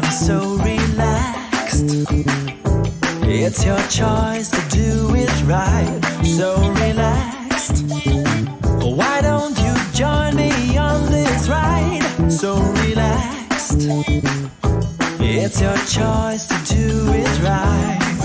so relaxed. It's your choice to do it right, so relaxed. Why don't you join me on this ride, so relaxed. It's your choice to do it right.